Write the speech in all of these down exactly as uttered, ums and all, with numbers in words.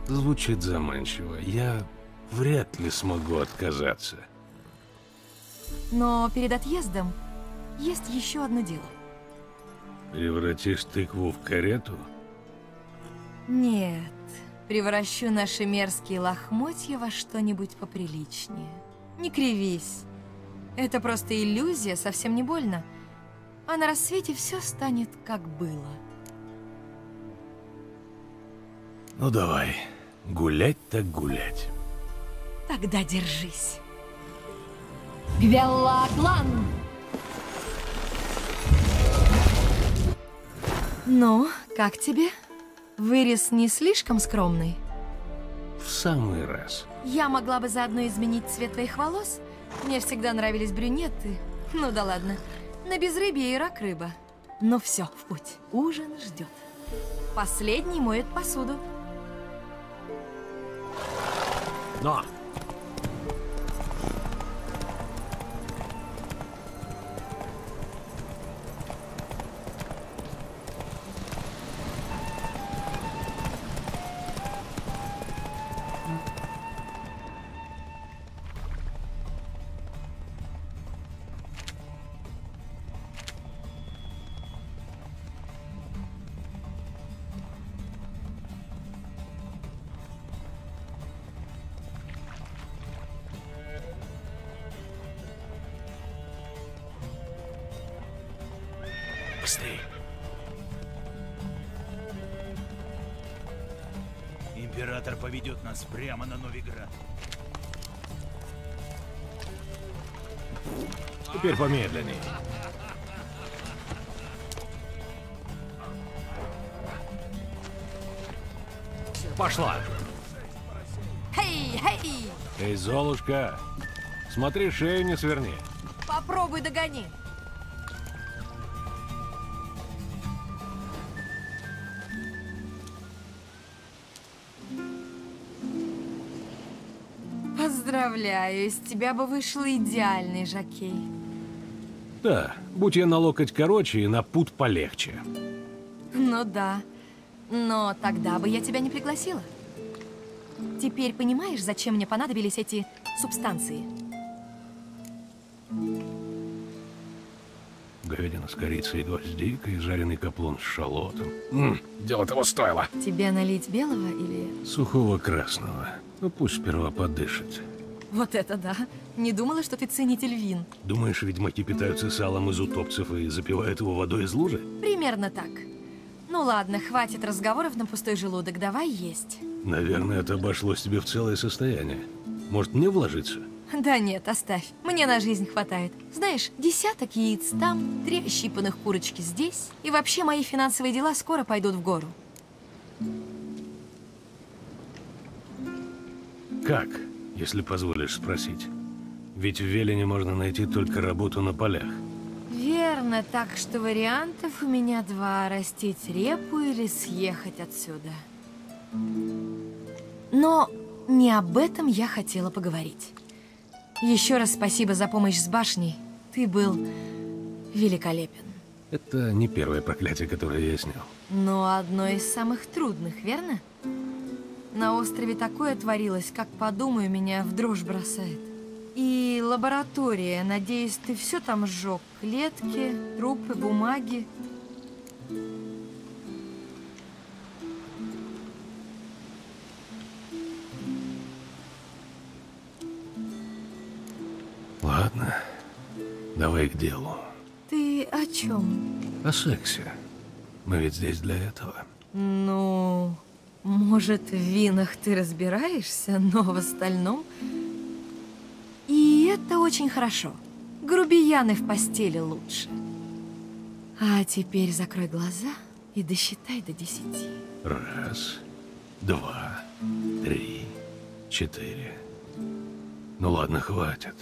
Звучит заманчиво. Я вряд ли смогу отказаться. Но перед отъездом есть еще одно дело. Превратишь тыкву в карету? Нет, превращу наши мерзкие лохмотья во что-нибудь поприличнее. Не кривись. Это просто иллюзия, совсем не больно. А на рассвете все станет, как было. Ну давай, гулять так гулять. Тогда держись. Гвелла-клан! Ну, как тебе? Вырез не слишком скромный? В самый раз. Я могла бы заодно изменить цвет твоих волос. Мне всегда нравились брюнеты. Ну да ладно. На безрыбье и рак рыба. Ну все, в путь. Ужин ждет. Последний моет посуду. Но! Быстрей. Император поведет нас прямо на Новиград. Теперь помедленней. Пошла. Хей, хей! Эй, Золушка, смотри, шею не сверни. Попробуй догони. Поздравляю, из тебя бы вышел идеальный жокей. Да, будь я на локоть короче и на пут полегче. Ну да, но тогда бы я тебя не пригласила. Теперь понимаешь, зачем мне понадобились эти субстанции? Говядина с корицей и гвоздикой, жареный каплун с шалотом. М, дело того стоило. Тебе налить белого или... Сухого красного. Ну пусть сперва подышит. Вот это да. Не думала, что ты ценитель вин. Думаешь, ведьмаки питаются салом из утопцев и запивают его водой из лужи? Примерно так. Ну ладно, хватит разговоров на пустой желудок, давай есть. Наверное, это обошлось тебе в целое состояние. Может, мне вложиться? Да нет, оставь. Мне на жизнь хватает. Знаешь, десяток яиц там, три ощипанных курочки здесь. И вообще мои финансовые дела скоро пойдут в гору. Как, если позволишь спросить? Ведь в Велине можно найти только работу на полях. Верно, так что вариантов у меня два. Растить репу или съехать отсюда. Но не об этом я хотела поговорить. Еще раз спасибо за помощь с башней. Ты был великолепен. Это не первое проклятие, которое я снял. Но одно из самых трудных, верно? На острове такое творилось, как подумаю, меня в дрожь бросает. И лаборатория, надеюсь, ты все там сжег? Клетки, трупы, бумаги. Ладно, давай к делу. Ты о чем? О сексе. Мы ведь здесь для этого. Ну, может, в винах ты разбираешься, но в остальном... И это очень хорошо. Грубияны в постели лучше. А теперь закрой глаза и досчитай до десяти. Раз, два, три, четыре. Ну ладно, хватит.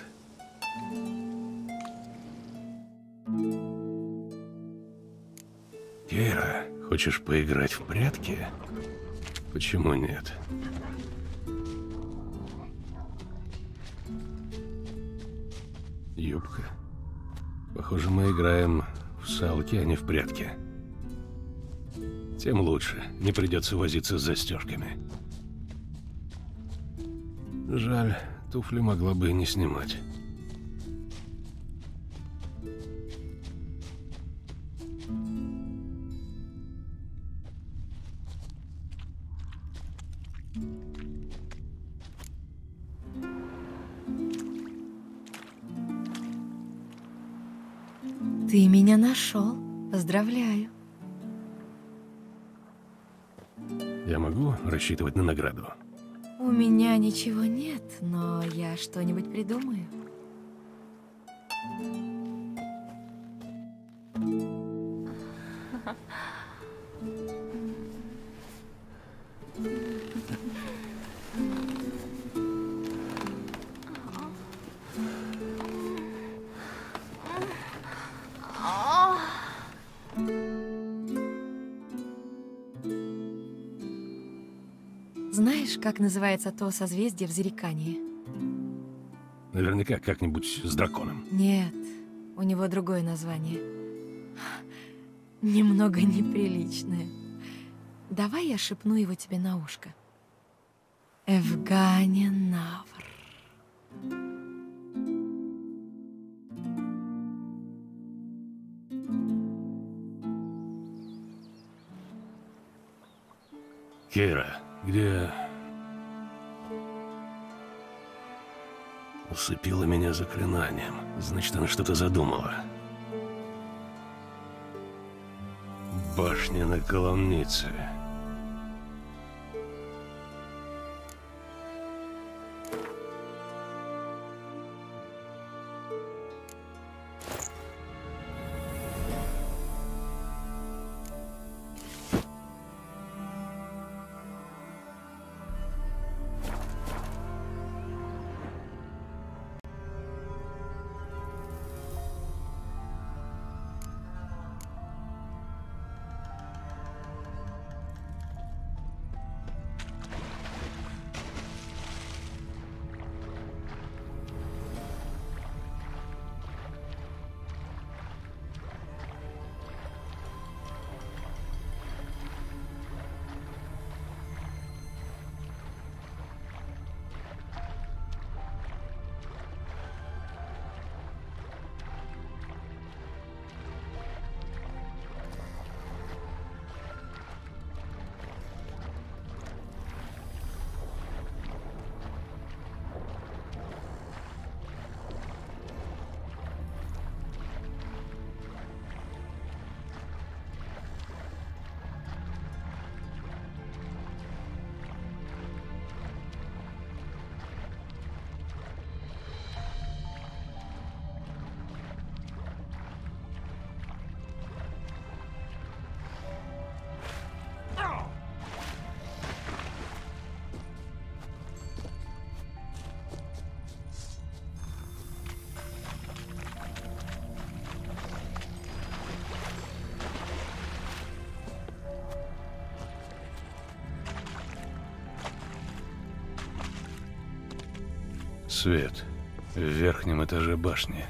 Кейра, хочешь поиграть в прятки? Почему нет? Юбка. Похоже, мы играем в салки, а не в прятки. Тем лучше. Не придется возиться с застежками. Жаль, туфли могла бы и не снимать. Ты меня нашел. Поздравляю. Я могу рассчитывать на награду? У меня ничего нет, но я что-нибудь придумаю. Знаешь, как называется то созвездие в Зерикании? Наверняка как-нибудь с драконом. Нет, у него другое название. Немного неприличное. Давай я шепну его тебе на ушко. Эвганенавр. Кейра, где... Усыпила меня заклинанием. Значит, она что-то задумала. Башня на колоннице. Свет в верхнем этаже башни.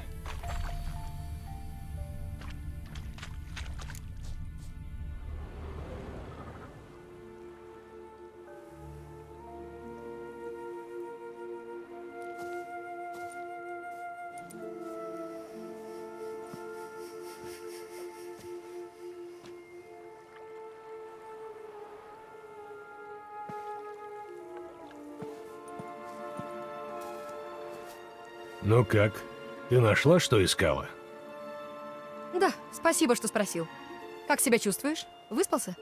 Ну как? Ты нашла, что искала? Да, спасибо, что спросил. Как себя чувствуешь? Выспался?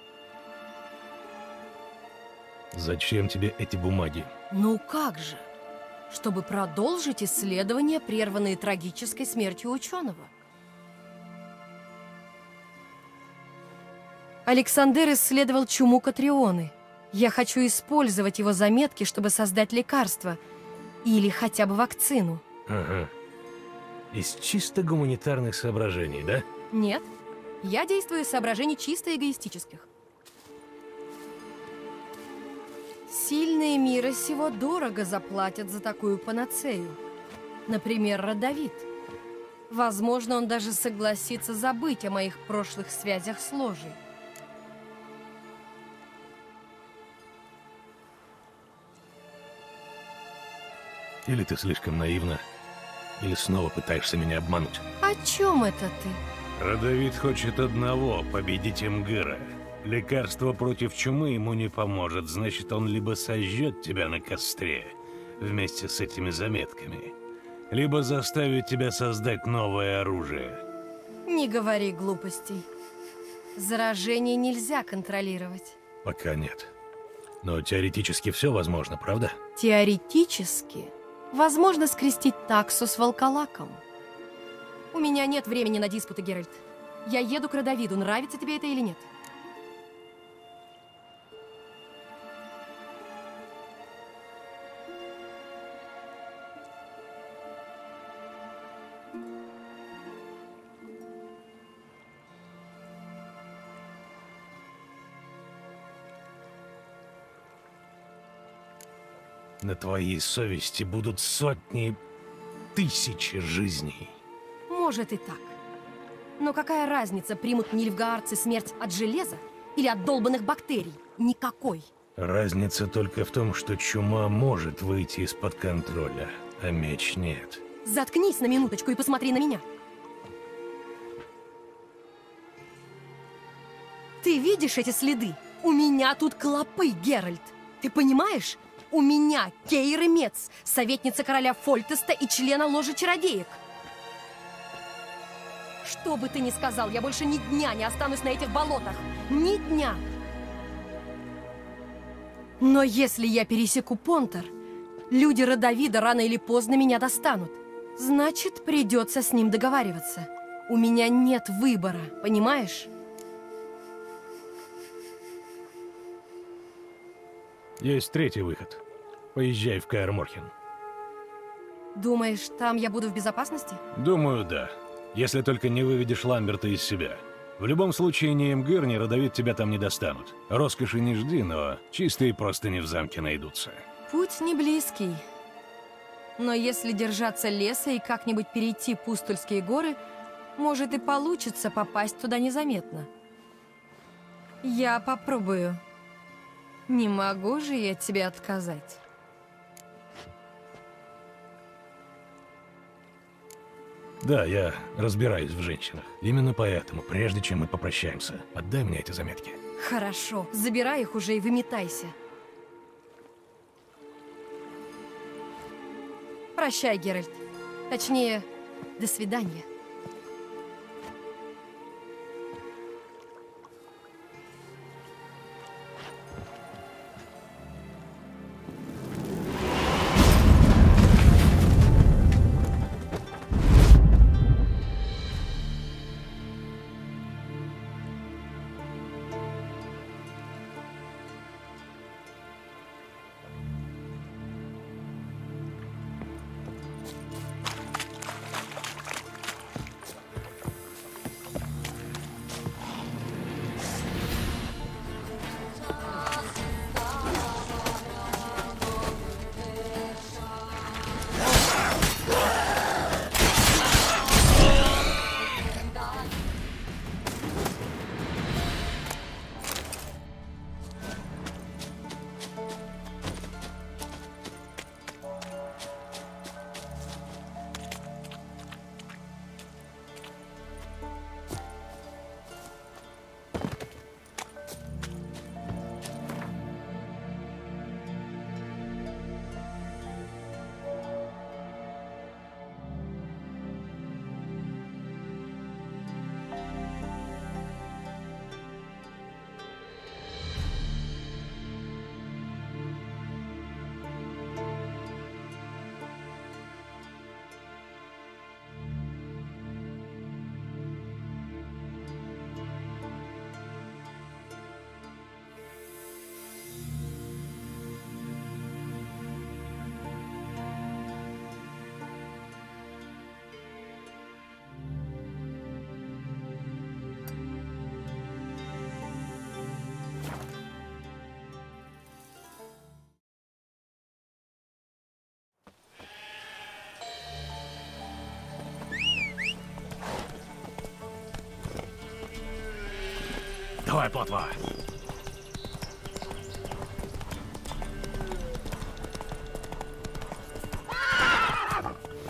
Зачем тебе эти бумаги? Ну как же? Чтобы продолжить исследования, прерванные трагической смертью ученого. Александр исследовал чуму Катрионы. Я хочу использовать его заметки, чтобы создать лекарство. Или хотя бы вакцину. Ага. Из чисто гуманитарных соображений, да? Нет. Я действую из соображений чисто эгоистических. Сильные мира сего дорого заплатят за такую панацею. Например, Родовид. Возможно, он даже согласится забыть о моих прошлых связях с ложей. Или ты слишком наивна, или снова пытаешься меня обмануть. О чем это ты? Родовид хочет одного — победить Имгыра. Лекарство против чумы ему не поможет, значит, он либо сожжет тебя на костре вместе с этими заметками, либо заставит тебя создать новое оружие. Не говори глупостей. Заражение нельзя контролировать. Пока нет. Но теоретически все возможно, правда? Теоретически возможно скрестить таксу с волколаком. У меня нет времени на диспуты, Геральт. Я еду к Родовиду, нравится тебе это или нет? На твоей совести будут сотни, тысячи жизней. Может и так. Но какая разница, примут нильфгаарцы смерть от железа или от долбанных бактерий? Никакой. Разница только в том, что чума может выйти из-под контроля, а меч нет. Заткнись на минуточку и посмотри на меня. Ты видишь эти следы? У меня тут клопы, Геральт. Ты понимаешь? У меня Кейры Мец, советница короля Фольтеста и члена ложи чародеек. Что бы ты ни сказал, я больше ни дня не останусь на этих болотах. Ни дня. Но если я пересеку Понтер, люди Родовида рано или поздно меня достанут. Значит, придется с ним договариваться. У меня нет выбора, понимаешь? Есть третий выход. Поезжай в Каэр Морхен. Думаешь, там я буду в безопасности? Думаю, да. Если только не выведешь Ламберта из себя. В любом случае, ни Имгыр, ни Родовид тебя там не достанут. Роскоши не жди, но чистые простыни в замке найдутся. Путь не близкий. Но если держаться леса и как-нибудь перейти Пустульские горы, может и получится попасть туда незаметно. Я попробую. Не могу же я тебе отказать. Да, я разбираюсь в женщинах. Именно поэтому, прежде чем мы попрощаемся, отдай мне эти заметки. Хорошо, забирай их уже и выметайся. Прощай, Геральт. Точнее, до свидания. Давай, плотва!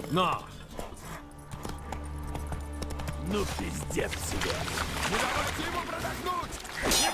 Но! Ну пиздец тебе! Не давайте ему продохнуть! Не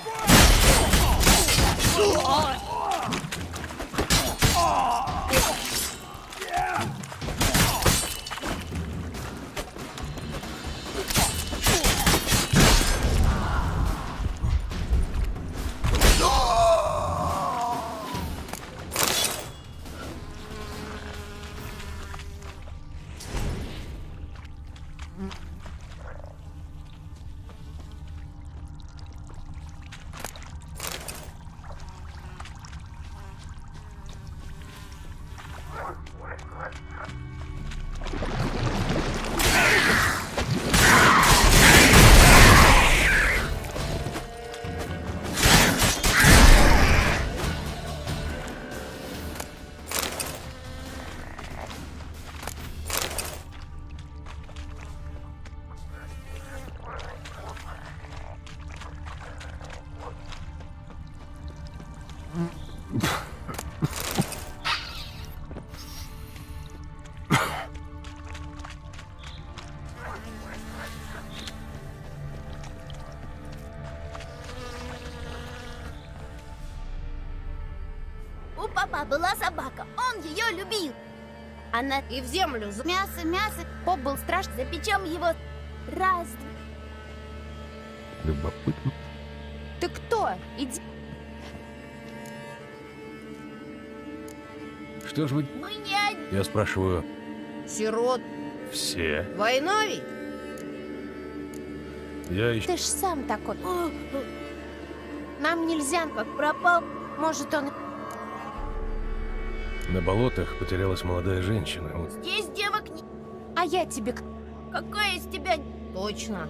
У папа была собака, он ее любил. Она и в землю. Мясо, мясо. Поп был страшный. Запечем его раз. Любопытно. Ты кто? Иди. Что ж вы... Мы не один. Я спрашиваю, Сирот. все? Война ведь? Я еще... Ты ж сам такой. Нам нельзя. Как пропал. Может, он... На болотах потерялась молодая женщина. Вот. Здесь девок не... А я тебе... к- Какая из тебя... Точно.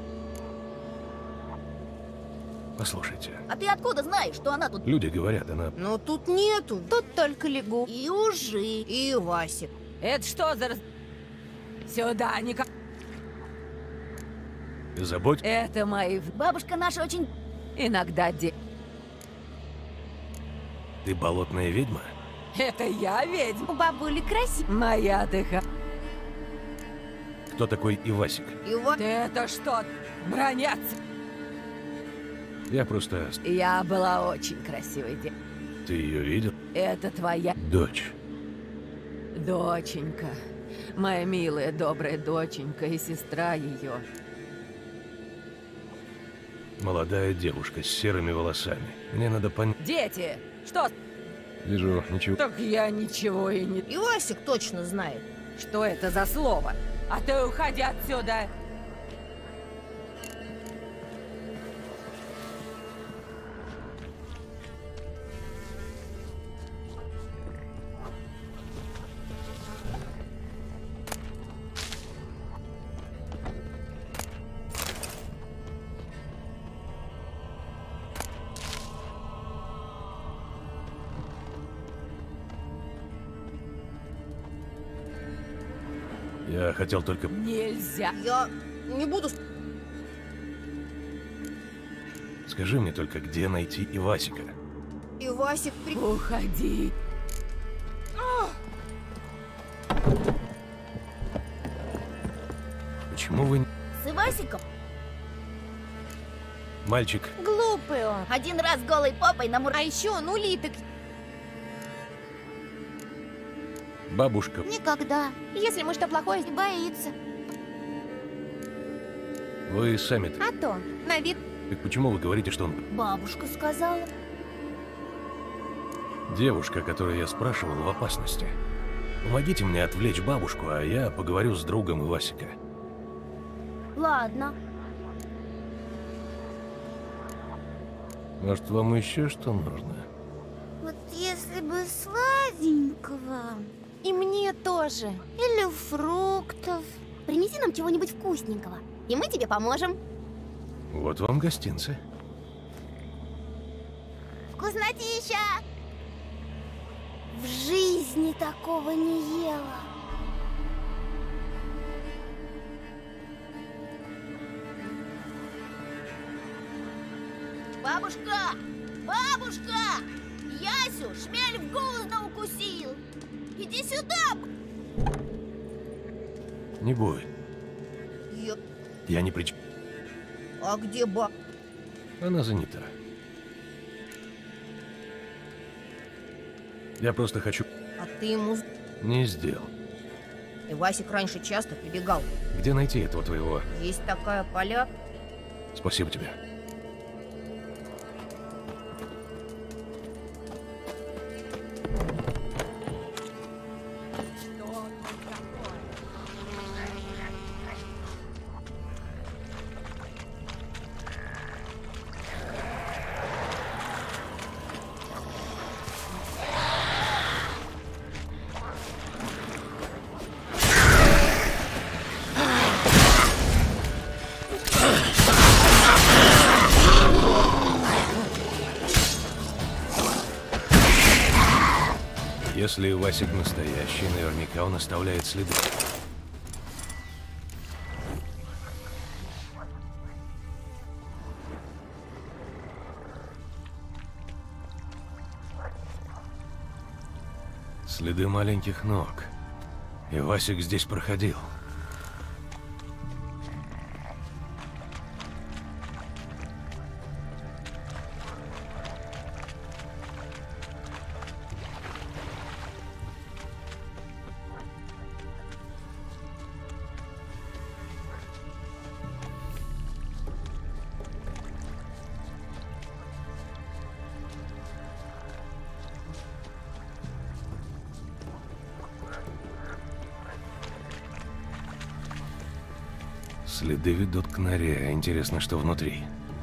Послушайте, А ты откуда знаешь, что она тут? люди говорят, она... Ну тут нету. Тут только лягу. И Ужи, и Васик. Это что за... раз- Сюда, никак... Забудь. Это мои... Бабушка наша очень... Иногда де... Ты болотная ведьма? Это я ведьма. У бабули красиво. Моя дыха. Кто такой Ивасик? И вот... Ты это что? Броняться? Я просто... Я была очень красивой девочкой. Ты ее видел? Это твоя Дочь. доченька. Моя милая, добрая доченька и сестра ее. Молодая девушка с серыми волосами. Мне надо понять... Дети! Что? Вижу, ничего... Так я ничего и не... И Васик точно знает. Что это за слово? А ты уходи отсюда! Я хотел только... Нельзя! Я не буду... Скажи мне только, где найти Ивасика? И Васик при... Уходи! Почему вы... не- С Ивасиком Мальчик, Глупый он. один раз голой попой на мур... А еще он улиток. бабушка... Никогда. Если мы что плохое... Не боится. Вы сами... А то. На вид... Так почему вы говорите, что он... Бабушка сказала. Девушка, которую я спрашивал, в опасности. Помогите мне отвлечь бабушку, а я поговорю с другом Ивасика. Ладно. Может, вам еще что нужно? Вот если бы сладенького. И мне тоже. Или фруктов. Принеси нам чего-нибудь вкусненького. И мы тебе поможем. Вот вам гостинцы. Вкуснотища! В жизни такого не ела. Бабушка! Бабушка! Ясю шмель в гузно укусил! Иди сюда! Не бой. Я... Я не прич... А где ба... Она занята. Я просто хочу... А ты ему... Не сделал. И Васик раньше часто прибегал. Где найти этого твоего? Есть такая поля. Спасибо тебе. Если Васик настоящий, наверняка он оставляет следы. Следы маленьких ног. И Васик здесь проходил. Следы ведут к норе. Интересно, что внутри.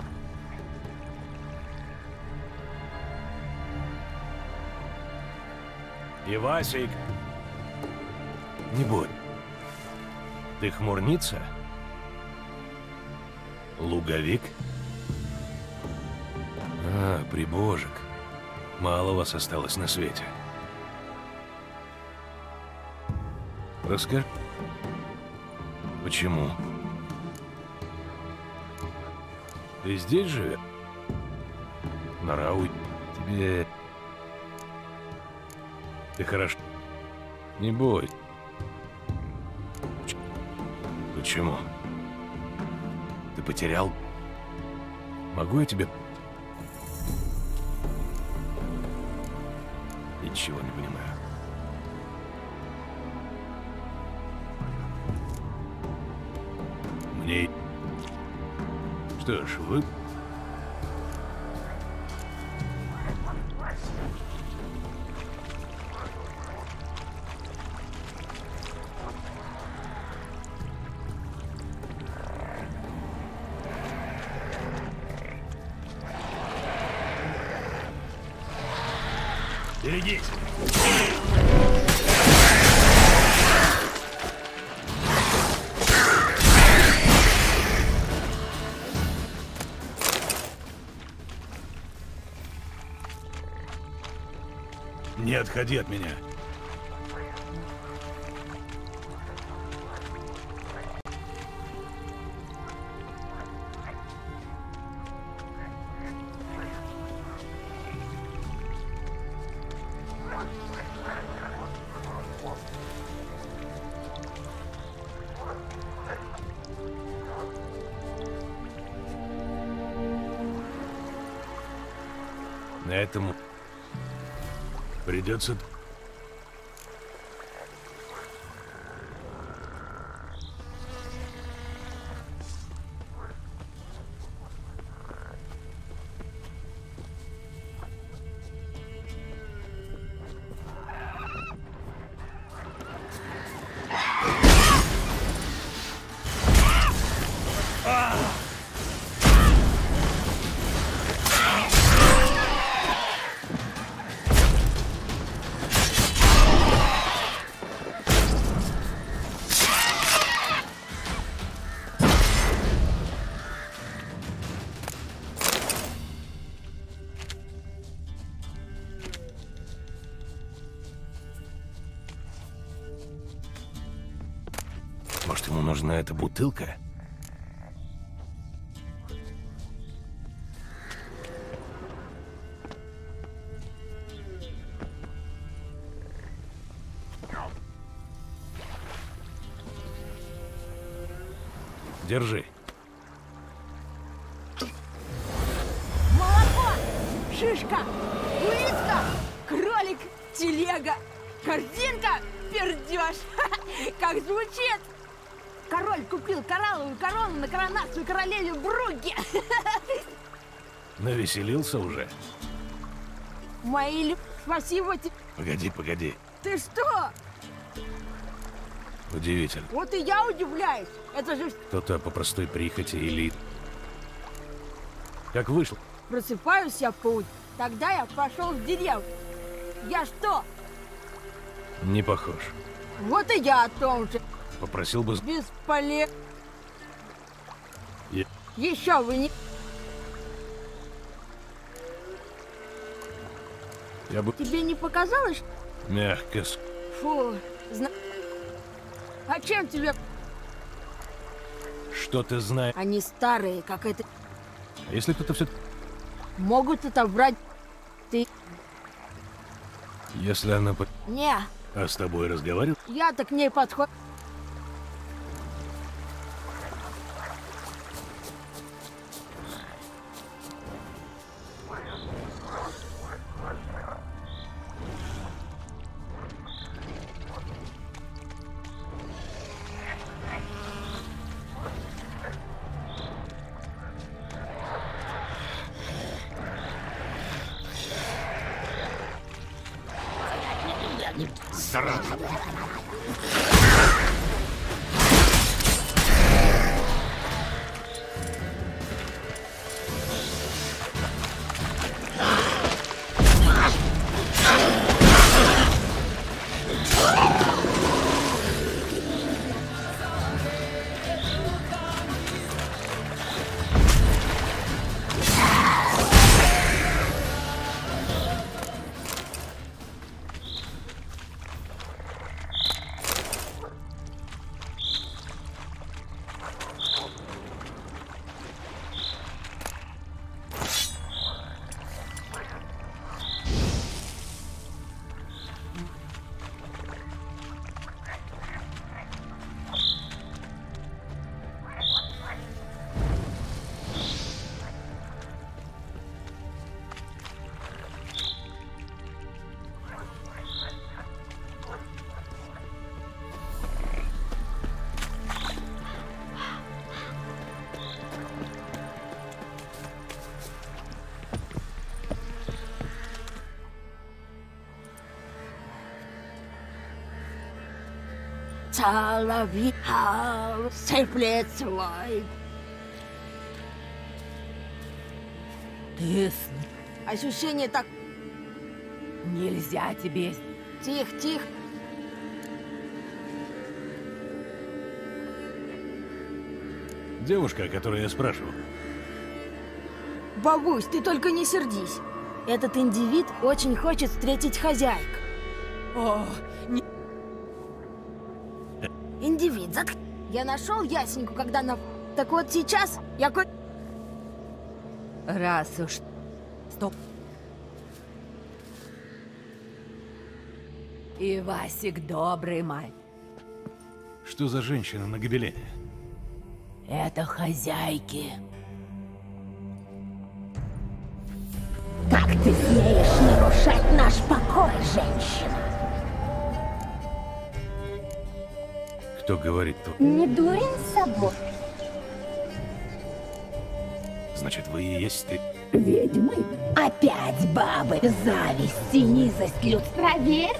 Ивасик! Не будь. Ты хмурница? Луговик? А, прибожек. Мало вас осталось на свете. Расскажи. Почему? Ты здесь живешь? Нарау, тебе... Ты хорошо. Не бой. Почему? Ты потерял? Могу я тебе... Ничего не понимаю. Мне... Что ж, вы... Берегись! Не отходи от меня. На этом придется... Может, ему нужна эта бутылка? держи. Молоко! Шишка! Улитка! Кролик! Телега! Корзинка! Пердеж! Как звучит! Король купил коралловую корону на коронацию королеве Бругге! Навеселился уже? Мои люб... Спасибо тебе! Погоди, погоди. Ты что? Удивительно. Вот и я удивляюсь! Это же... Кто-то по простой прихоти или... Как вышло? Просыпаюсь я в полдень. Тогда я пошел в деревню. Я что? Не похож. Вот и я о том же. Попросил бы... Бесполезно. Я... Еще вы не... Я бы... Тебе не показалось? Мягко... с- Фу, зна... А чем тебе? Что ты знаешь? Они старые, как это... А если кто-то все... Могут отобрать... Ты... Если она... по- Не, А с тобой разговаривал? я-то к ней подход... Соловей сыплет свой. Ты с... Ощущение так... Нельзя тебе... Тихо, тихо. Девушка, о которой я спрашивал. Бабусь, ты только не сердись. Этот индивид очень хочет встретить хозяйку. О, не... Индивид, зат... Я нашел Ясеньку, когда на... Так вот сейчас я ко... Раз уж... Стоп. И Васик добрый май. Что за женщина на гобелене? Это хозяйки. Как ты смеешь нарушать наш покой, женщина? Кто говорит тут? Не дурень с собой. Значит, вы и есть ты. Ведьмы? Опять бабы. Зависть и низость люд. Проверь.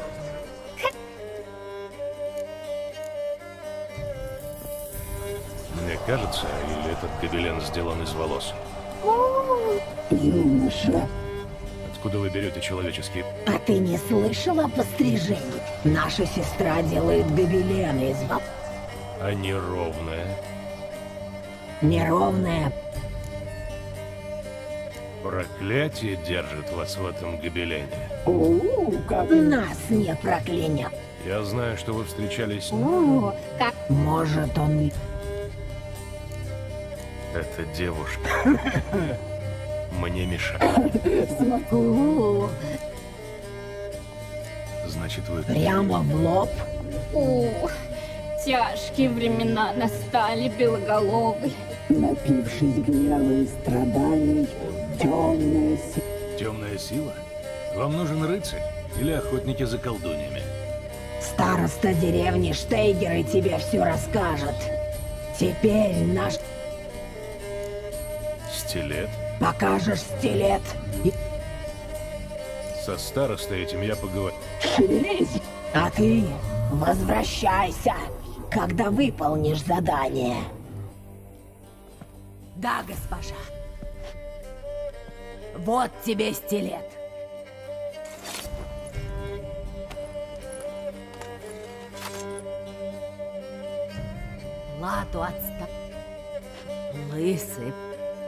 Мне кажется, или этот гобелен сделан из волос? О, юноша. Откуда вы берете человеческие... А ты не слышал о пострижении? Наша сестра делает гобелены из волос. А неровная? Неровная. Проклятие держит вас в этом гобелене. У, как нас не проклянет. Я знаю, что вы встречались... О, как... Может, он... Эта девушка мне мешает. Смогу. Значит, вы... Прямо в лоб. О, Тяжкие времена настали, белоголовый. Напившись гнева и страданий, темная сила. Темная сила? Вам нужен рыцарь или охотники за колдуньями? Староста деревни Штейгеры тебе все расскажет. Теперь наш... Стилет? Покажешь стилет. И... Со старостой этим я поговорю. Шевелись. А ты возвращайся, когда выполнишь задание. Да, госпожа. Вот тебе стилет. Плату отста... Лысый.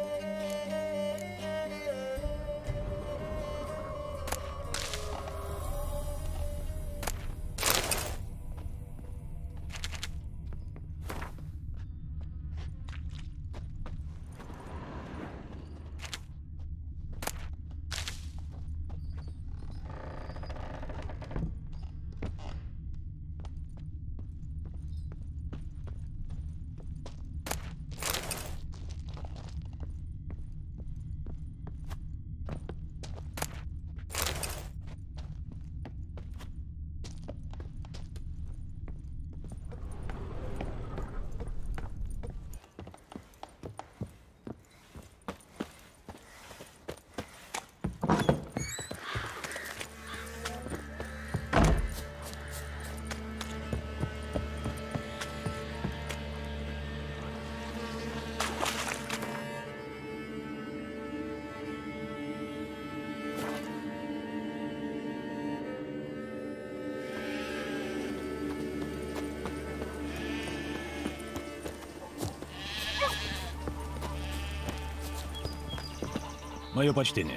Мое почтение.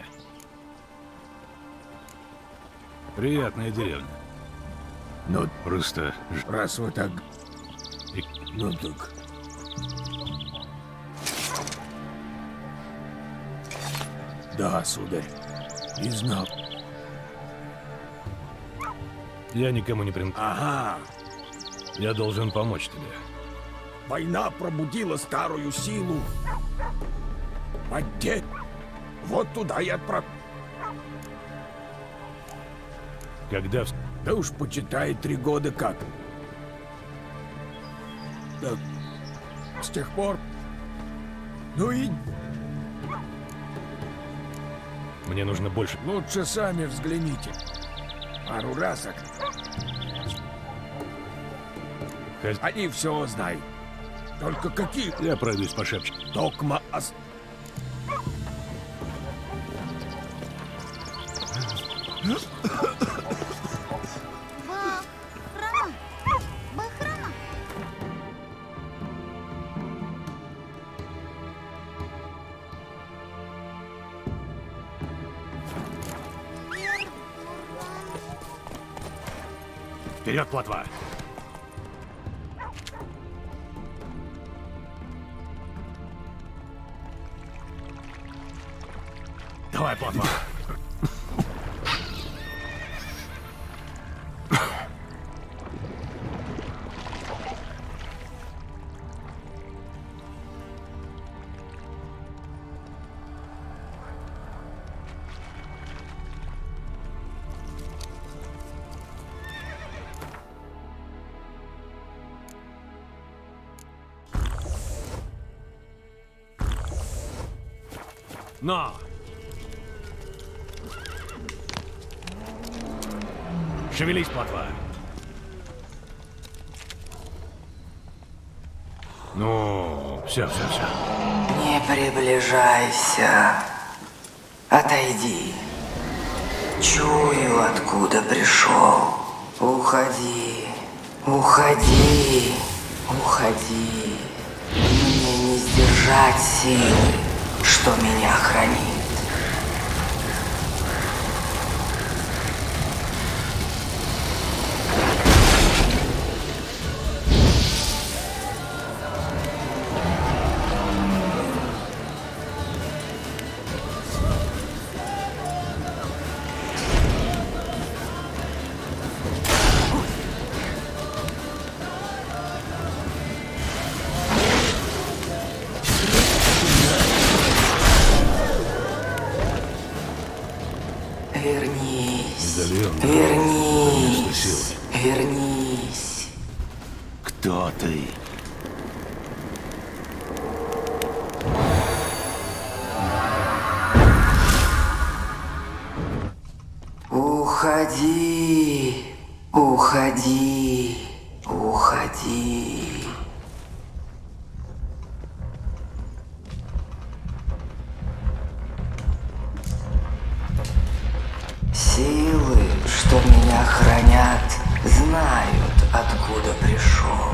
Приятная деревня. Ну, просто... раз вы так... И... Ну так... Да, сударь. И знал. Я никому не принадлежу. Ага. Я должен помочь тебе. Война пробудила старую силу. А где? Вот туда я отправ... Когда... Да уж почитай, три года как. Да. С тех пор... Ну и... Мне нужно больше... Лучше сами взгляните. Пару раз... Хаз... Они все знают. Только какие... Я пройдусь по шепче. Токма... Ос... Бахрама! Бахрама! Вперед, плотва! Давай, плотва! Но! Шевелись, плотва! Ну, все, все, все. Не приближайся. Отойди. Чую, откуда пришел. Уходи. Уходи. Уходи. Мне не сдержать силы, что меня хранит. Медальон. Вернись. Вернись. Кто ты? Уходи. Уходи. Уходи. Силы, что меня хранят, знают, откуда пришел.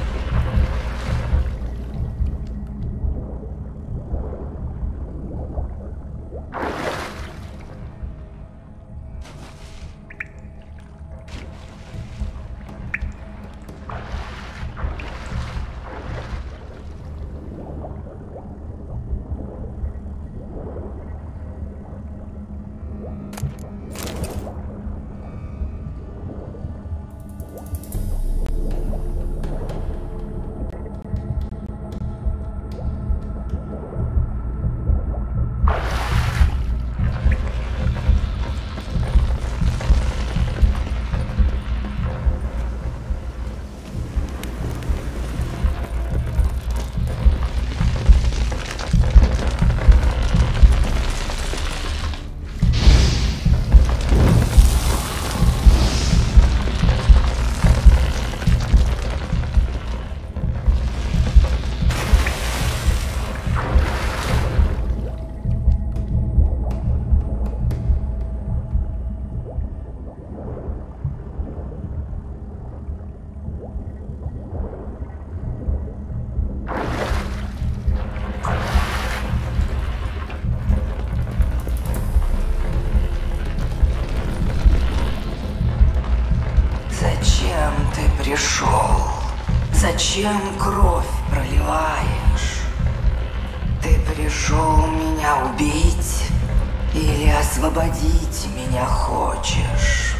Пришел. Зачем кровь проливаешь? Ты пришел меня убить или освободить меня хочешь?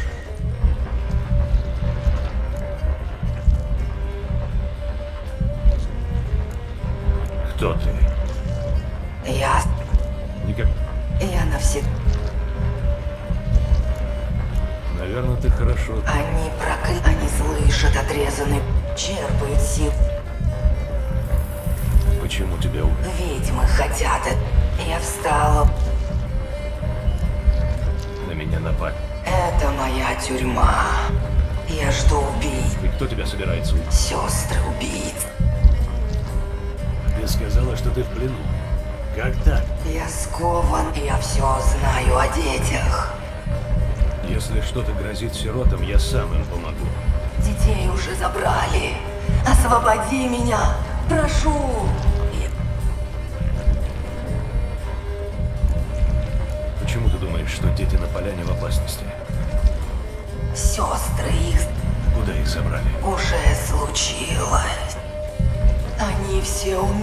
Кто ты? Я... Никак... Я навсегда... Наверное, ты хорошо... Они прокля... Они слышат отрезанный... Черпают сил. Почему тебя убили? Ведьмы хотят... Я встала... На меня напали. Это моя тюрьма. Я жду убийц. И кто тебя собирается убить? Сестры убийц. Ты сказала, что ты в плену. Как так? Я скован, я все знаю о детях. Если что-то грозит сиротам, я сам им помогу. Детей уже забрали. Освободи меня. Прошу. Я... Почему ты думаешь, что дети на поляне в опасности? Сестры их... Куда их забрали? Уже случилось. Они все ум...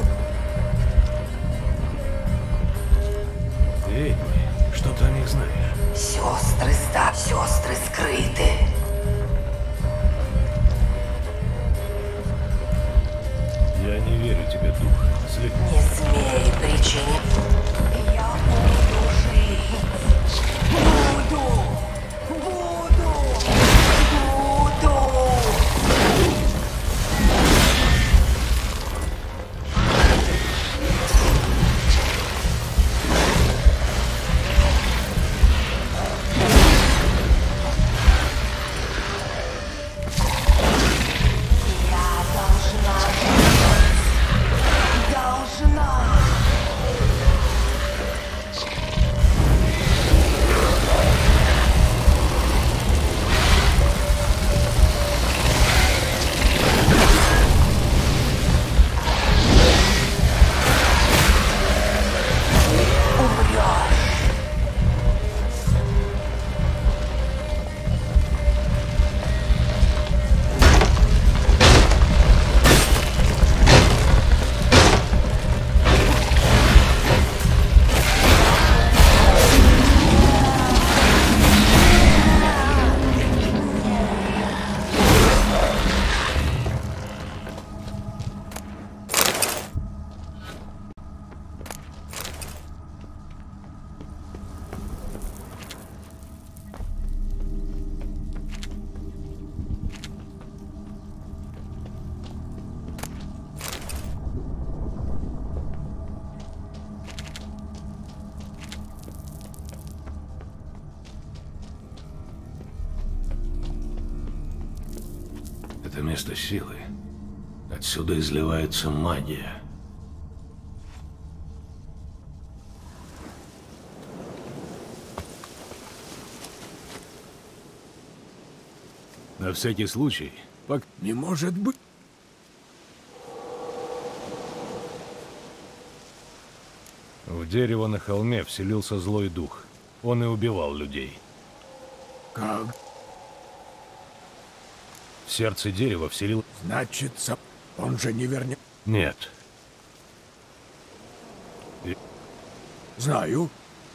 Ведьмы, что ты о них знаешь? Сестры ста... Сестры скрыты. Я не верю тебе, дух. Слеп... Не смей причинить. Я буду жить. Буду. Буду. Буду. место силы. Отсюда изливается магия. На всякий случай, пок... Не может быть. В дерево на холме вселился злой дух. Он и убивал людей. Как? В сердце дерева вселил... Значит, он же не вернет. Нет. И... Знаю.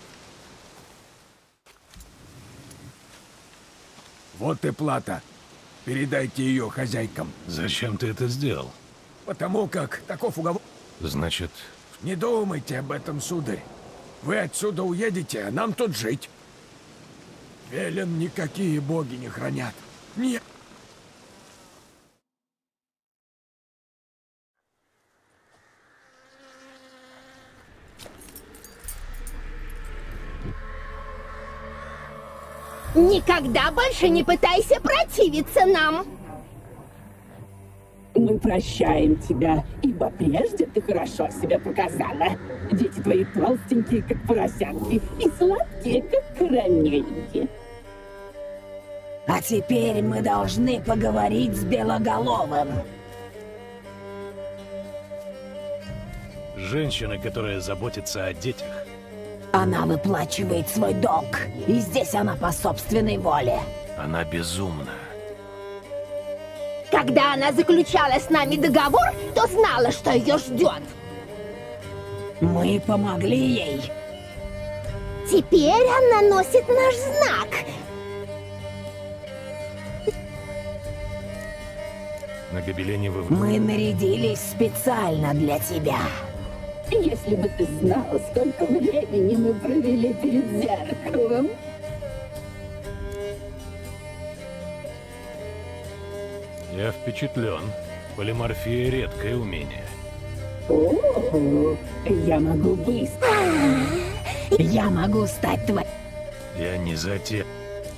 Вот и плата. Передайте ее хозяйкам. Зачем ты это сделал? Потому как таков уговор. Значит... Не думайте об этом, сударь. Вы отсюда уедете, а нам тут жить. Велен никакие боги не хранят. Нет. Никогда больше не пытайся противиться нам. Мы прощаем тебя, ибо прежде ты хорошо себя показала. Дети твои толстенькие, как поросятки, и сладкие, как карамельки. А теперь мы должны поговорить с Белоголовым. Женщина, которая заботится о детях. Она выплачивает свой долг, и здесь она по собственной воле. Она безумна. Когда она заключала с нами договор, то знала, что ее ждет. Мы помогли ей. Теперь она носит наш знак. На гобелене вы... Мы нарядились специально для тебя. Если бы ты знала, сколько времени мы провели перед зеркалом. Я впечатлен. Полиморфия — редкое умение. О, я могу быстро. Я могу стать твоей. Я не затем.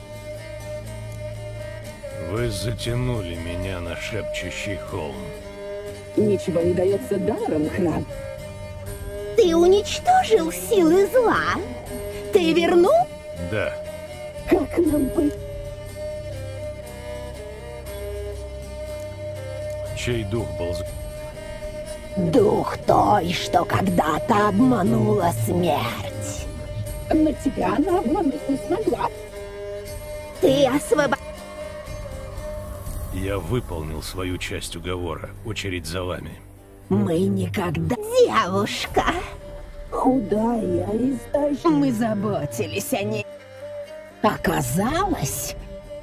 Вы затянули меня на шепчущий холм. Ничего не дается даром, храм. Ты уничтожил силы зла. Ты вернул? Да. Как нам быть? Чей дух был... Дух той, что когда-то обманула смерть. Но тебя она обмануть не смогла. Ты освободил... Я выполнил свою часть уговора. Очередь за вами. Мы никогда... Девушка. Худая, истощенная. Мы заботились о ней. Оказалось...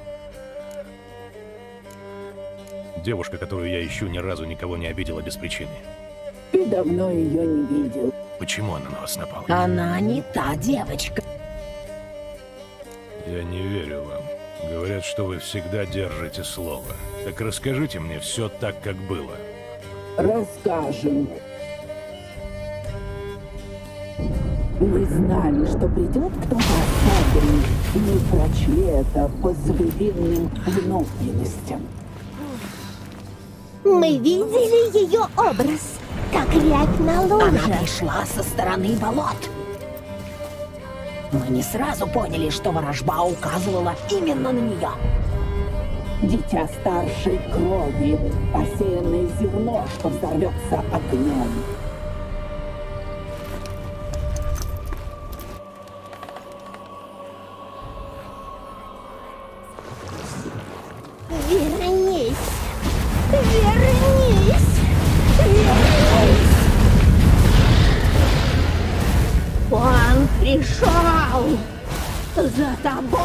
Девушка, которую я ищу, ни разу никого не обидела без причины. Ты давно ее не видел. Почему она на вас напала? Она не та девочка. Я не верю вам. Говорят, что вы всегда держите слово. Так расскажите мне все так, как было. Расскажем. Мы знали, что придет кто-то особенный. Мы прочли это по звериным внутренностям. Мы видели ее образ, как рябь на луже. Она пришла со стороны болот. Мы не сразу поняли, что ворожба указывала именно на нее. Дитя старшей крови, посеянное зерно, что взорвется огнем. Вернись! Вернись! Вернись! Он пришел за тобой!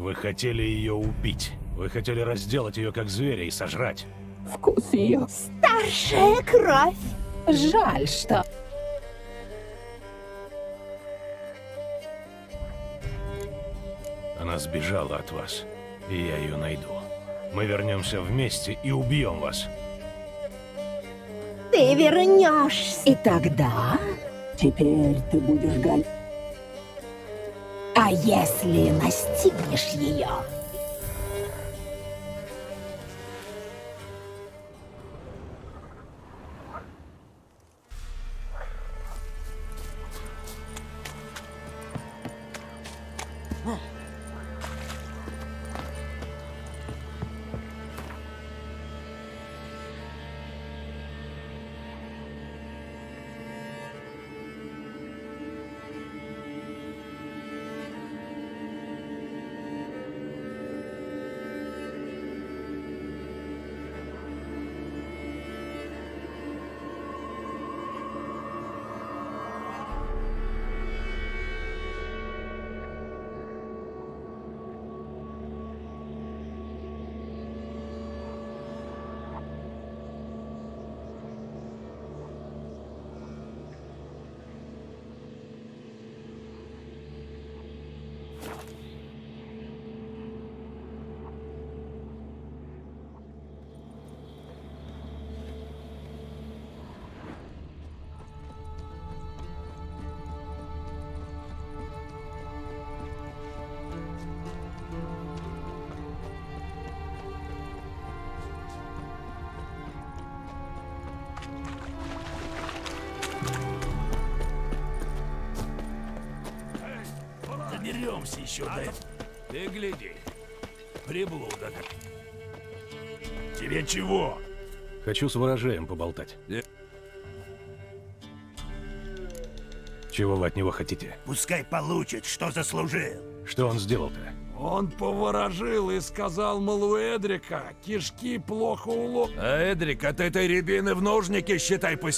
Вы хотели ее убить. Вы хотели разделать ее как зверя и сожрать. Вкус ее. Старшая кровь. Жаль, что... Она сбежала от вас, и я ее найду. Мы вернемся вместе и убьем вас. Ты вернешься. И тогда... Теперь ты будешь гонять. А если настигнешь ее? Доберемся еще до этого. Ты гляди. Приблуда как. Тебе чего? Хочу с ворожеем поболтать. Чего вы от него хотите? Пускай получит, что заслужил. Что он сделал-то? Он поворожил и сказал, мол, у Эдрика кишки плохо улов... А Эдрик от этой рябины в ножнике, считай, пусть...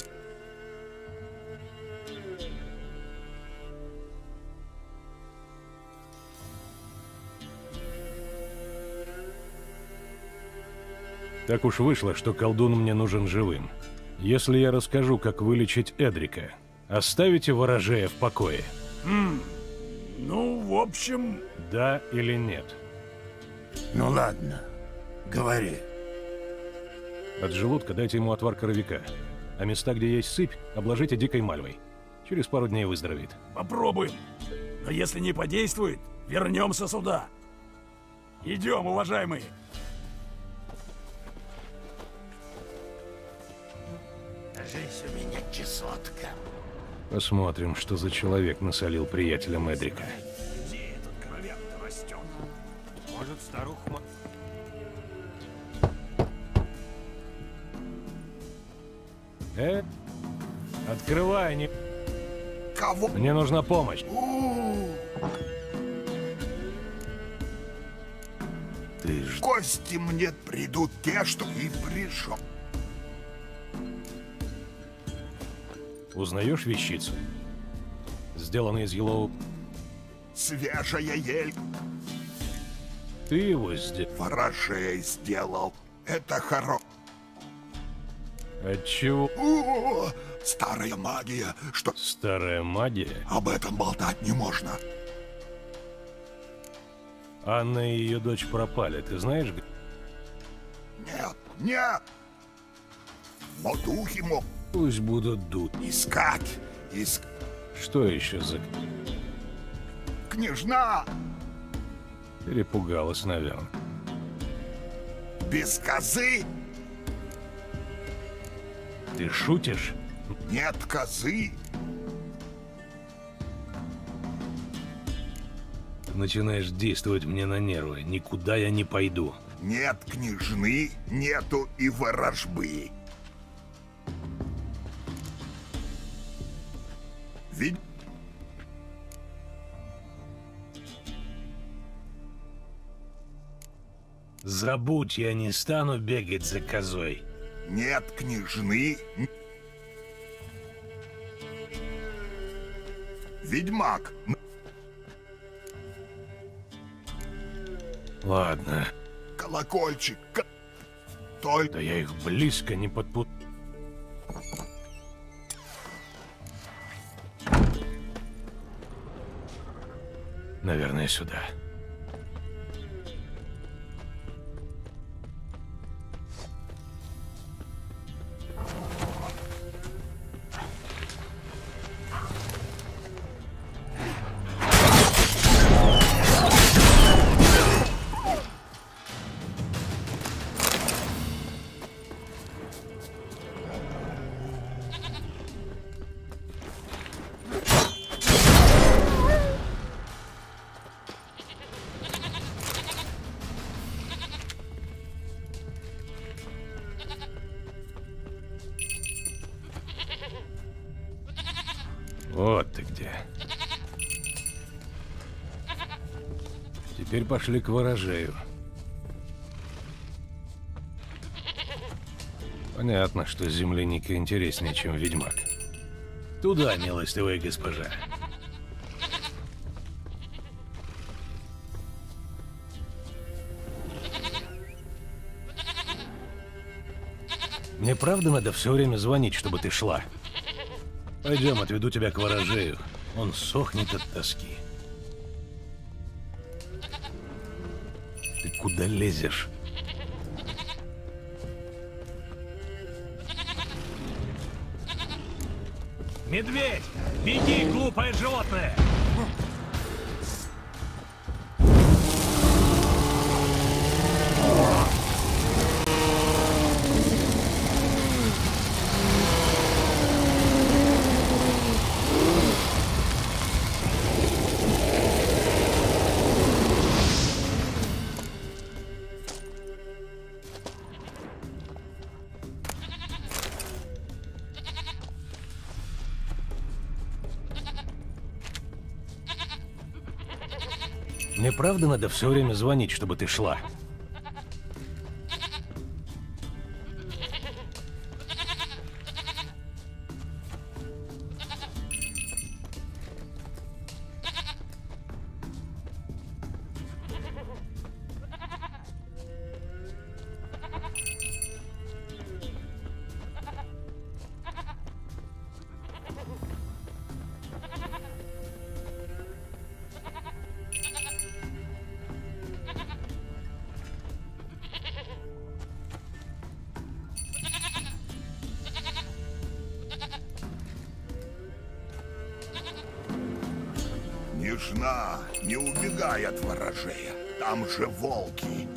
Так уж вышло, что колдун мне нужен живым. Если я расскажу, как вылечить Эдрика, оставите ворожея в покое? Хм, ну, в общем... Да или нет? Ну ладно, говори. От желудка дайте ему отвар коровика, а места, где есть сыпь, обложите дикой мальвой. Через пару дней выздоровеет. Попробуем. Но если не подействует, вернемся сюда. Идем, уважаемые. Кажись, у меня кислотка. Посмотрим, что за человек насолил приятелям Эдрика. Где этот кровяк-то растет? Может, старуха... Э? Открывай, не... Кого? Мне нужна помощь. Ты ж... Кости мне придут те, что и пришел. Узнаешь вещицу? Сделана из елового... Свежая ель. Ты его сделал? Ворожей сделал. Это хоро... Отчего? О, старая магия, что... Старая магия? Об этом болтать не можно. Анна и ее дочь пропали, ты знаешь где? Нет, нет. Но духи мог... Пусть будут дуть. Искать, иск... Что еще за... Княжна! Перепугалась, наверное. Без козы? Ты шутишь? Нет козы. Начинаешь действовать мне на нервы. Никуда я не пойду. Нет княжны, нету и ворожбы. Ведь... Забудь, я не стану бегать за козой. Нет княжны. Ведьмак. Ладно. Колокольчик. Только... Да я их близко не подпут... Наверное, сюда. Вот ты где. Теперь пошли к ворожею. Понятно, что земляника интереснее, чем ведьмак. Туда, милостивая госпожа. Мне правда надо все время звонить, чтобы ты шла? Пойдем, отведу тебя к ворожею. Он сохнет от тоски. Ты куда лезешь? Медведь! Беги, глупое животное! Мне правда надо все время звонить, чтобы ты шла? Княжна, не убегай от ворожея. Там же волки.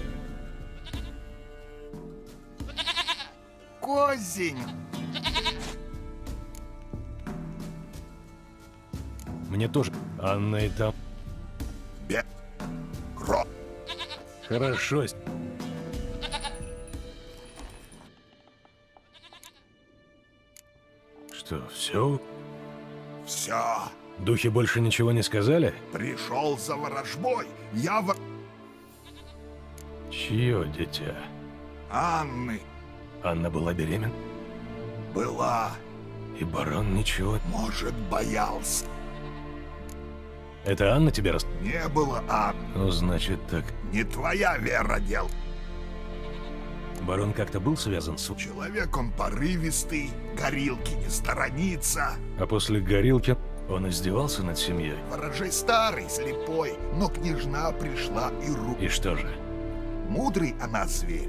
Козень! Мне тоже. Анна и там. Бе... Кро... Хорошо. Что, все? Все. Духи больше ничего не сказали? Пришел за ворожбой. Я в... Чье дитя? Анны. Анна была беременна? Была. И барон ничего? Может, боялся. Это Анна тебе рас... Не было Анны. Ну, значит так. Не твоя вера дел. Барон как-то был связан с... Человек он порывистый, горилки не сторонится. А после горилки он издевался над семьей? Ворожей старый, слепой, но княжна пришла и ру... И что же? Мудрый она зверь.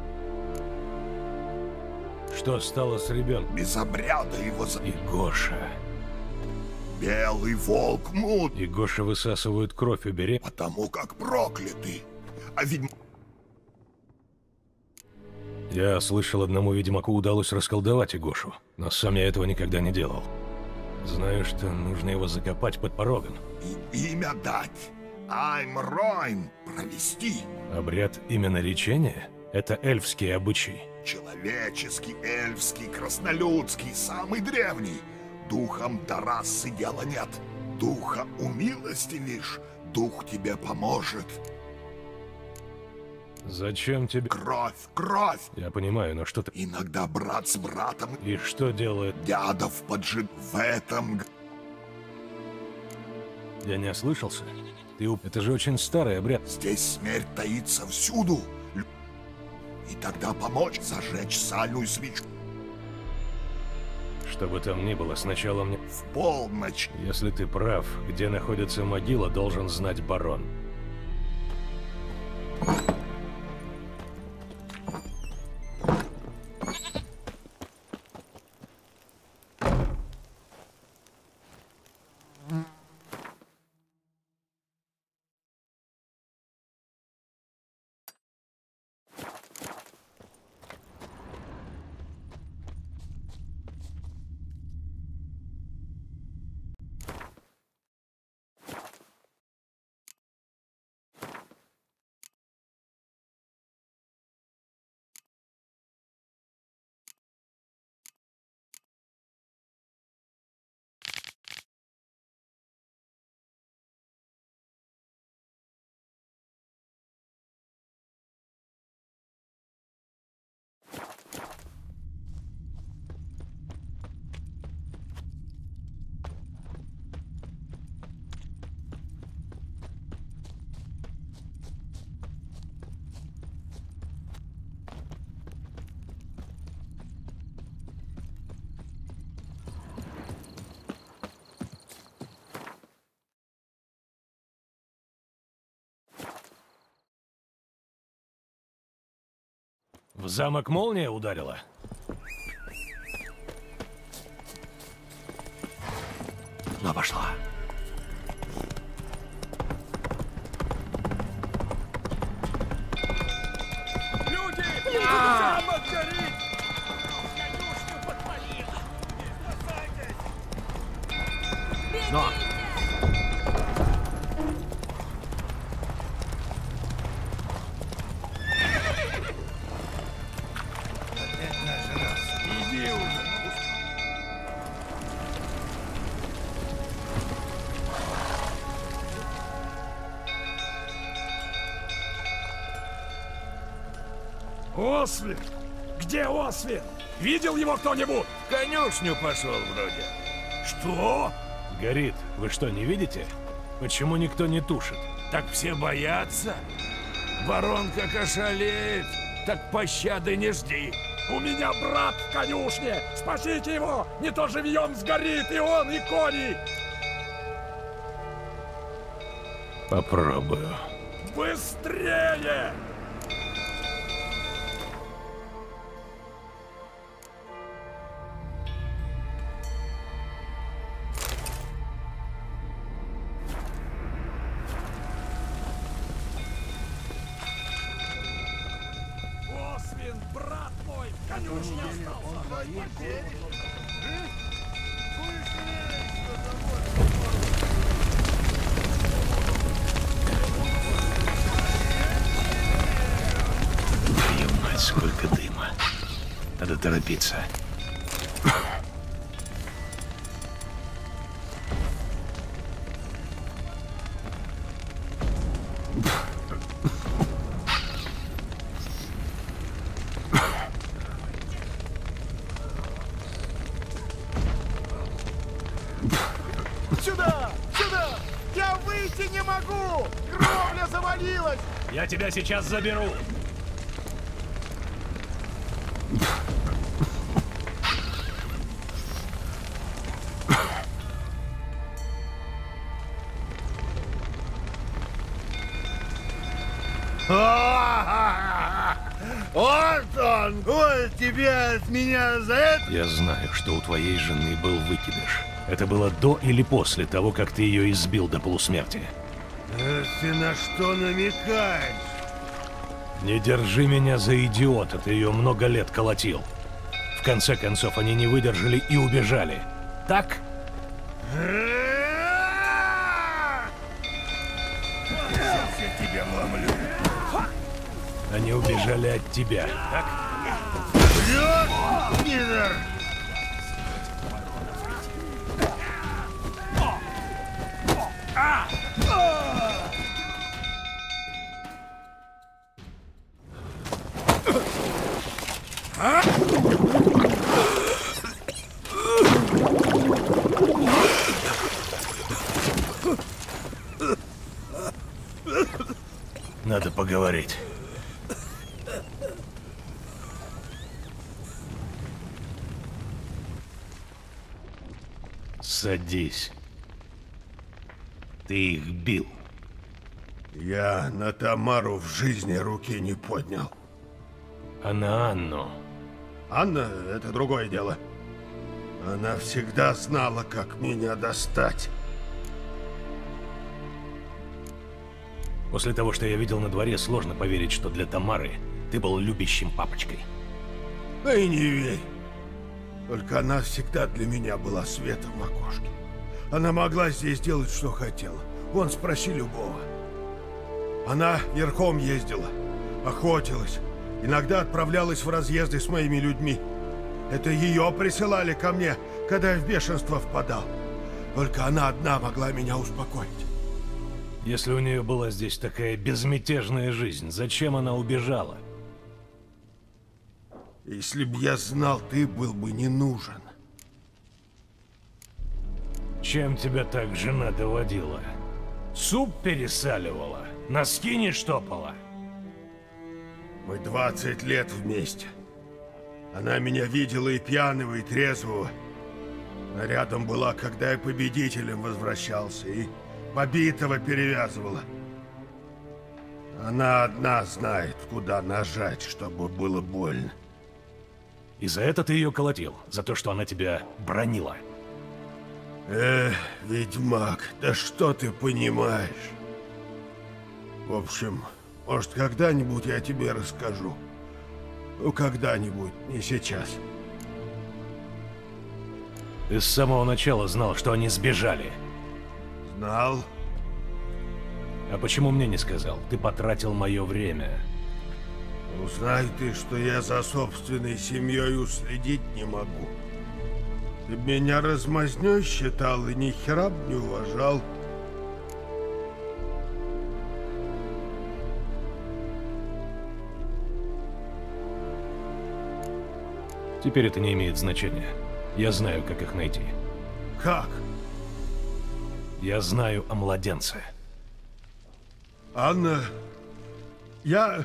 Что стало с ребенком? Без обряда его за... И Гоша. Белый волк муд. И Гоша высасывают кровь у берег. Потому как проклятый. А ведь... Я слышал, одному ведьмаку удалось расколдовать и Гошу, но сам я этого никогда не делал. Знаю, что нужно его закопать под порогом. И имя дать. Аймройн провести. Обряд именоречения — это эльфские обычаи. Человеческий, эльфский, краснолюдский, самый древний. Духом до расы дела нет. Духа умилостивишь, дух тебе поможет. Зачем тебе... Кровь, кровь! Я понимаю, но что ты... Иногда брат с братом... И что делает... Дядов поджиг в этом... Я не ослышался? Ты... Это же очень старый обряд. Здесь смерть таится всюду. И тогда помочь зажечь сальную свечку. Что бы там ни было, сначала мне... В полночь. Если ты прав, где находится могила, должен знать барон. В замок молния ударила? Ну, пошла. Люди! Люди! Замок горит! Конюшню подпалило! Спасайтесь! Но! Иди уже! Освин! Где Освин? Видел его кто-нибудь? В конюшню пошел вроде. Что? Горит. Вы что, не видите? Почему никто не тушит? Так все боятся? Барон как ошалеет, так пощады не жди. У меня брат в конюшне! Спасите его! Не то живьем сгорит и он, и кони! Попробую. Быстрее! Освин, брат мой, в конюшне остался! Твою мать, сколько дыма. Надо торопиться. Сюда! Сюда! Я выйти не могу! Кровля завалилась! Я тебя сейчас заберу! Вот он! Вот тебе от меня за это! Я знаю, что у твоей жены был выкидыш. Это было до или после того, как ты ее избил до полусмерти? Ты на что намекаешь? Не держи меня за идиота, ты ее много лет колотил. В конце концов, они не выдержали и убежали. Так? Я тебя ломлю. Они убежали от тебя, так? Вперед, пидор! Надо поговорить. Садись. Ты их бил. Я на Тамару в жизни руки не поднял. А на Анну? Анна — это другое дело. Она всегда знала, как меня достать. После того, что я видел на дворе, сложно поверить, что для Тамары ты был любящим папочкой. Да и не верь. Только она всегда для меня была светом в окошке. Она могла здесь делать, что хотела. Вон, спроси любого. Она верхом ездила, охотилась, иногда отправлялась в разъезды с моими людьми. Это ее присылали ко мне, когда я в бешенство впадал. Только она одна могла меня успокоить. Если у нее была здесь такая безмятежная жизнь, зачем она убежала? Если б я знал, ты был бы не нужен. Чем тебя так жена доводила? Суп пересаливала? Носки не штопала? Мы двадцать лет вместе. Она меня видела и пьяного, и трезвого. Она рядом была, когда я победителем возвращался, и побитого перевязывала. Она одна знает, куда нажать, чтобы было больно. И за это ты ее колотил? За то, что она тебя бронила? Эх, ведьмак, да что ты понимаешь? В общем, может, когда-нибудь я тебе расскажу. Ну, когда-нибудь, не сейчас. Ты с самого начала знал, что они сбежали. Знал. А почему мне не сказал? Ты потратил мое время. Узнай ты, что я за собственной семьей уследить не могу. Ты меня размазнёй считал и ни хера б не уважал. Теперь это не имеет значения. Я знаю, как их найти. Как? Я знаю о младенце. Анна, я...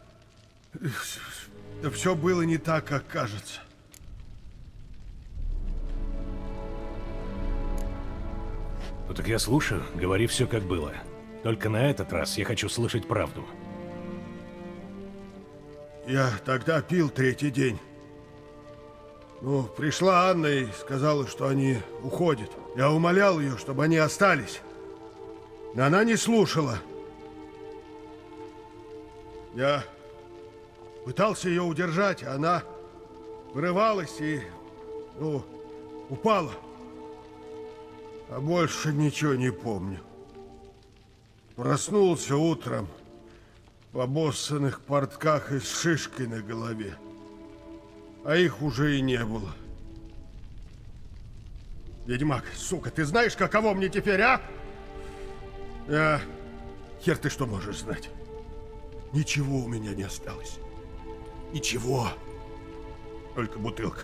Да все было не так, как кажется. Ну так я слушаю, говори все как было. Только на этот раз я хочу слышать правду. Я тогда пил третий день. Ну, пришла Анна и сказала, что они уходят. Я умолял ее, чтобы они остались. Но она не слушала. Я пытался ее удержать, а она вырывалась и, ну, упала. А больше ничего не помню. Проснулся утром в обоссанных портках и с шишкой на голове. А их уже и не было. Ведьмак, сука, ты знаешь, каково мне теперь, а? А, хер ты что можешь знать? Ничего у меня не осталось. Ничего. Только бутылка.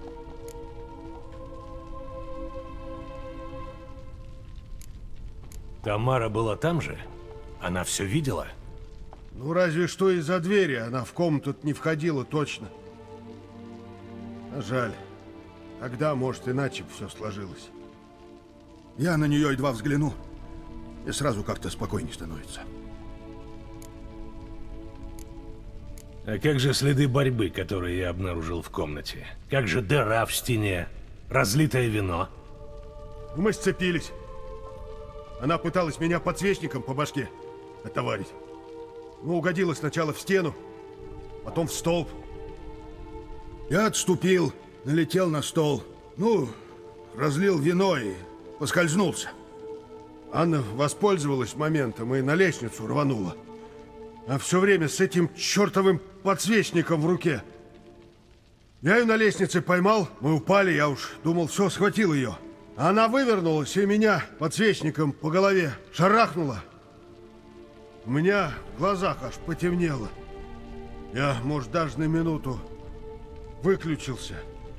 Тамара была там же? Она все видела? Ну, разве что из-за двери. Она в комнату не входила точно. А жаль. Тогда, может, иначе бы все сложилось. Я на нее едва взгляну, и сразу как-то спокойнее становится. А как же следы борьбы, которые я обнаружил в комнате? Как же дыра в стене? Разлитое вино? Мы сцепились. Она пыталась меня подсвечником по башке отоварить. Ну, угодила сначала в стену, потом в столб. Я отступил, налетел на стол. Ну, разлил вино и поскользнулся. Анна воспользовалась моментом и на лестницу рванула. А все время с этим чертовым подсвечником в руке. Я ее на лестнице поймал, мы упали, я уж думал, все, схватил ее. А она вывернулась и меня подсвечником по голове шарахнула. У меня в глазах аж потемнело. Я, может, даже на минуту выключился.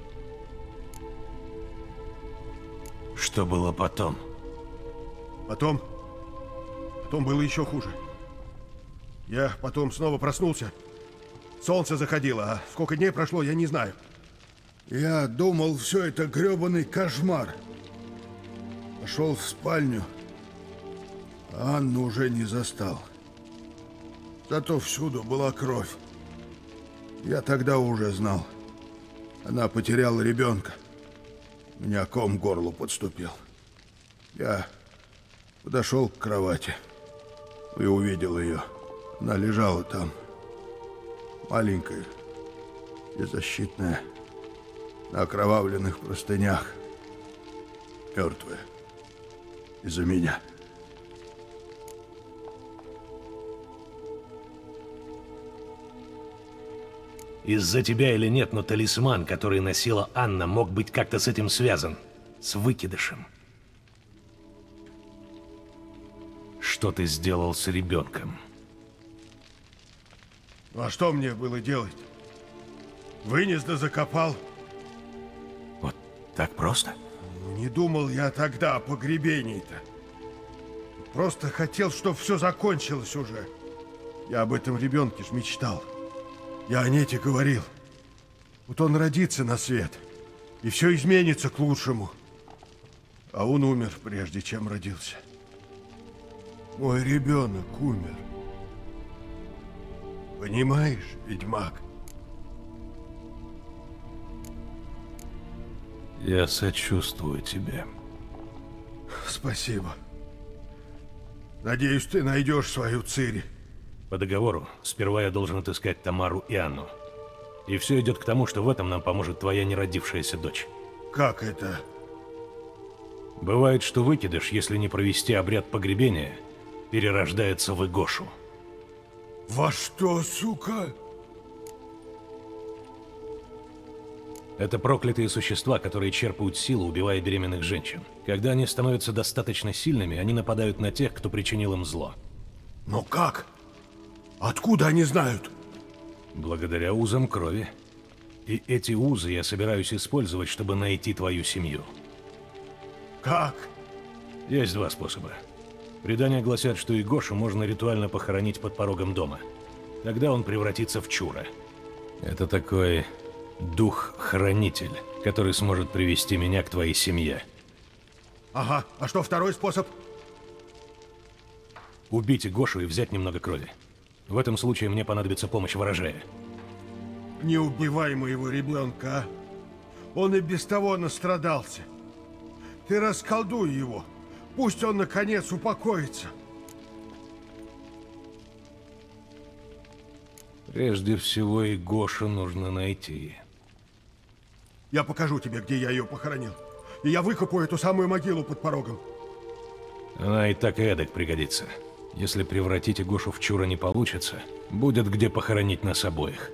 Что было потом? Потом... Потом было еще хуже. Я потом снова проснулся. Солнце заходило, а сколько дней прошло, я не знаю. Я думал, все это гребаный кошмар. Пошел в спальню, а Анну уже не застал. Зато всюду была кровь. Я тогда уже знал. Она потеряла ребенка. У меня ком к горлу подступил. Я подошел к кровати и увидел ее. Она лежала там, маленькая, беззащитная, на окровавленных простынях, мертвая, из-за меня. Из-за тебя или нет, но талисман, который носила Анна, мог быть как-то с этим связан. С выкидышем. Что ты сделал с ребенком? Ну, а что мне было делать? Вынес да закопал. Вот так просто? Не думал я тогда о погребении-то. Просто хотел, чтобы все закончилось уже. Я об этом ребенке ж мечтал. Я о Нете говорил. Вот он родится на свет, и все изменится к лучшему. А он умер, прежде чем родился. Мой ребенок умер. Понимаешь, ведьмак? Я сочувствую тебе. Спасибо. Надеюсь, ты найдешь свою Цири. По договору, сперва я должен отыскать Тамару и Анну. И все идет к тому, что в этом нам поможет твоя неродившаяся дочь. Как это? Бывает, что выкидыш, если не провести обряд погребения, перерождается в Игошу. Во что, сука? Это проклятые существа, которые черпают силу, убивая беременных женщин. Когда они становятся достаточно сильными, они нападают на тех, кто причинил им зло. Но как? Откуда они знают? Благодаря узам крови. И эти узы я собираюсь использовать, чтобы найти твою семью. Как? Есть два способа. Предания гласят, что Игошу можно ритуально похоронить под порогом дома. Тогда он превратится в Чура. Это такой дух-хранитель, который сможет привести меня к твоей семье. Ага, а что второй способ? Убить Игошу и взять немного крови. В этом случае мне понадобится помощь ворожея. Не убивай моего ребенка, а? Он и без того настрадался. Ты расколдуй его. Пусть он, наконец, упокоится. Прежде всего, Игошу нужно найти. Я покажу тебе, где я ее похоронил. И я выкопаю эту самую могилу под порогом. Она и так и эдак пригодится. Если превратить Игошу в Чура не получится, будет где похоронить нас обоих.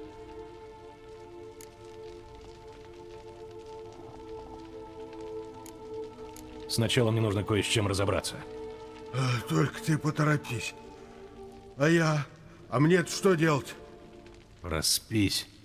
Сначала мне нужно кое с чем разобраться. Только ты поторопись. А я? А мне-то что делать? Проспись.